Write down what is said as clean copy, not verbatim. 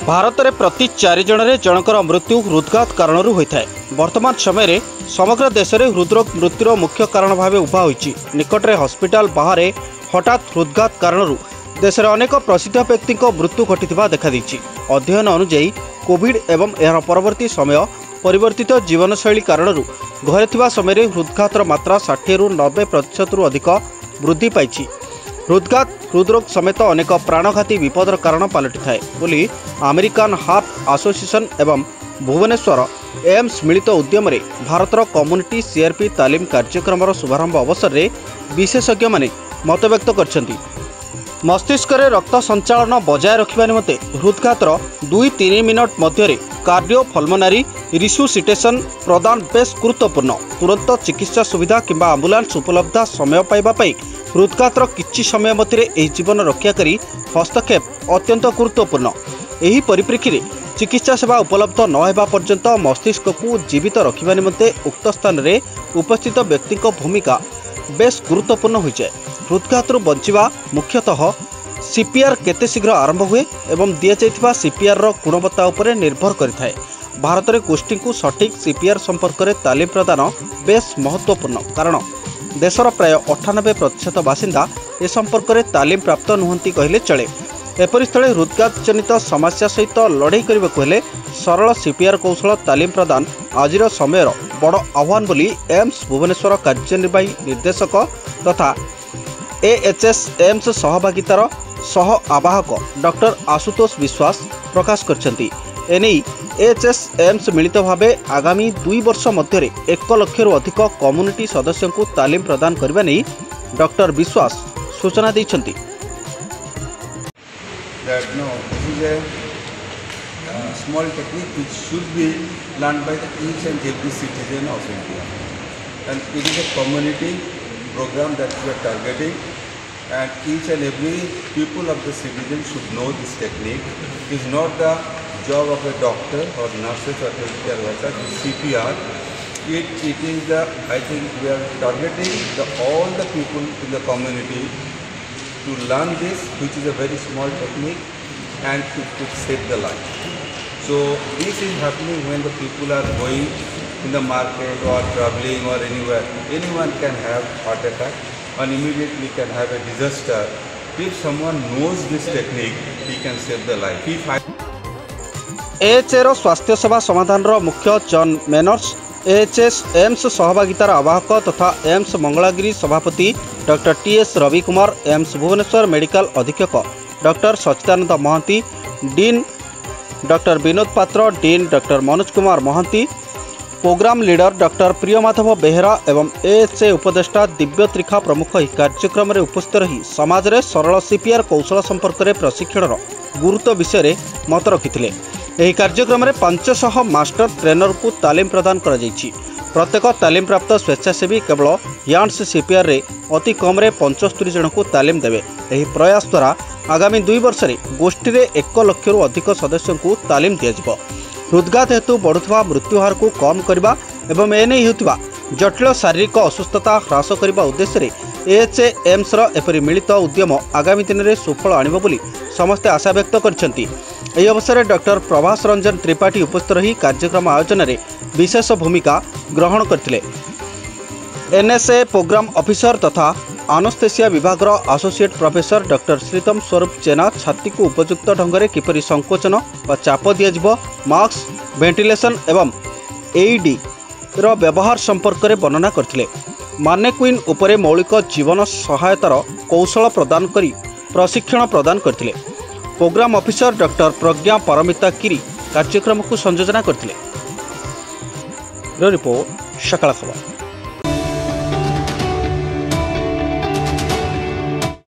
भारत में प्रति 4 जन जनकर मृत्यु हृदघात कारण होता है। वर्तमान समय रे समग्र देश में हृदरोग मृत्युर मुख्य कारण भाव उभा होइछि। निकटरे हॉस्पिटल बाहर हठात हृदघात कारण देश में अनेक प्रसिद्ध व्यक्ति मृत्यु घटी देखा देछि। अध्ययन अनुଯାयी कोविड एवं यार परवर्ती समय परिवर्तित जीवनशैली कारण घरे थिबा समय हृदघातर मात्रा 60 ରୁ 90% अधिक वृद्धि पाई। हृदघात हृदरोग समेत अनेक प्राणघाती विपदर कारण पलटि थाए बोली अमेरिकन हार्ट एसोसिएशन एवं भुवनेश्वर एम्स मिलित उद्यम रे भारतर कम्युनिटी सीआरपी तालीम कार्यक्रम शुभारंभ अवसर में विशेषज्ञ माने मत व्यक्त करछन्ति। मस्तिष्क रे रक्त संचालन बजाय रखिबा निमते हृदघातर 2-3 मिनट मध्य कार्डियो पल्मोनारी रिसुसिटेशन प्रदान बेस गुरुत्वपूर्ण। तुरंत चिकित्सा सुविधा किंबा आंबुलांस उपलब्ध समय पाइबा पई हृदघातर किछि समय मध्य जीवन रक्षा करी हस्तक्षेप अत्यंत गुरुत्वपूर्ण। एही परिप्रेक्षी रे चिकित्सा सेवा उपलब्ध न हेबा पर्यंत मस्तिष्क को जीवित रखिबा निमते उक्त स्थान रे उपस्थित व्यक्ति भूमिका बेस गुरुत्वपूर्ण हो जाए। हृदघातरू बंचिबा मुख्यतः सीपीआर केते शीघ्र आरंभ हुए एवं दिया जाइथिबा सीपीआर रो गुणवत्ता उपरे निर्भर करिथाए। भारत में गोष्ठी को सठिक सीपीआर संपर्क में तालीम प्रदान बेस महत्वपूर्ण कारण देशर प्राय 98% बासिंदा ए संपर्क में तालीम प्राप्त नुहंती कहले चले। एपरि स्थले हृदघात जनित समस्या सहित लड़ाई करने को हेले सरल सीपीआर कौशल तालीम प्रदान आजिर समय बड़ आह्वान बोली एम्स भुवनेश्वर कार्यनिर्वाही निर्देशक तथा एएचएस एम्स सहभागितार सह आवाहक डॉक्टर आशुतोष विश्वास प्रकाश करछन्ति। एनेई एएचएस एम्स मिलित भावे आगामी 2 वर्ष मध्य 1 लाख रु अधिक कम्युनिटी सदस्यों को तालीम प्रदान करने नहीं डॉक्टर विश्वास सूचना दैछन्ति। Small technique which should be learned by each and every citizen of India, and it is a community program that we are targeting, and each and every people of the citizen should know this technique. It is not the job of a doctor or nurses or healthcare workers. CPR, it is the, I think we are targeting all the people in the community to learn this, which is a very small technique and it could save the life. So this is happening when the people are going in the market or traveling or anywhere. Anyone can have heart attack and immediately can have a disaster. If someone knows this technique, he can save the life. एएचएर स्वास्थ्य सेवा समाधान मुख्य John Manners, AHS AIIMS सहभागितार आवाहक तथा एम्स मंगलागिरी सभापति doctor TS Ravi Kumar, AIIMS Bhubaneswar medical अधीक्षक doctor Sachidananda Mohanty, dean doctor Vinod Patra, dean doctor Manoj Kumar Mohanty, programme leader doctor Priyamadhav Behera एवं एएचए उपदेष्टा दिव्य त्रिखा प्रमुख ही कार्यक्रम में उपस्थित रही समाज में सरल सीपीआर कौशल संपर्क में प्रशिक्षण गुरुत्व विषय में मत रखिथिले। एही कार्यक्रम में 500 मास्टर ट्रेनर को तालीम प्रदान करा जायछि। प्रत्येक तालीम प्राप्त स्वेच्छासेवी केवल यान्स सीपीआर रे अति कम 75 जन को तालीम देवे। एही प्रयास द्वारा आगामी 2 वर्ष में गोष्ठी में 1 लाख रु अधिक सदस्यों को तालीम दिया। हृदघात हेतु बढ़ुवा मृत्युहार को कम करने एवं एने होता जटिल शारीरिक असुस्थता ह्रास करने उद्देश्य एएचए एम्स एपरी मिलित उद्यम आगामी दिन में सुफल आणिब बोली समस्ते आशा व्यक्त करछन्ति। एही अवसर में डॉक्टर प्रभास रंजन त्रिपाठी उपस्थित रही कार्यक्रम आयोजन में विशेष भूमिका ग्रहण करथिले। एनएसए प्रोग्राम ऑफिसर तथा आनेस्थेसिया विभाग associate professor doctor Sritam Swarup Jena छाती को उपयुक्त ढंग से किपरि संकोचन व चाप दिया, मास्क, वेंटिलेशन एवं एईडी रो व्यवहार संपर्क में वर्णना करथिले। मानेक्विन उपरे मौलिक जीवन सहायतार कौशल प्रदान करी प्रशिक्षण प्रदान करथिले। Programme officer doctor Pragya Paramita Giri कार्यक्रम को संयोजना करथिले। रिपोर्ट सकाळ खबर।